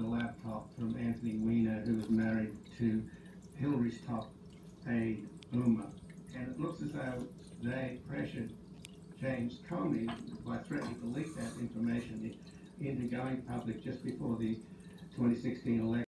the laptop from Anthony Weiner, who was married to Hillary's top aide, Uma. And it looks as though they pressured James Comey by threatening to leak that information into going public just before the 2016 election.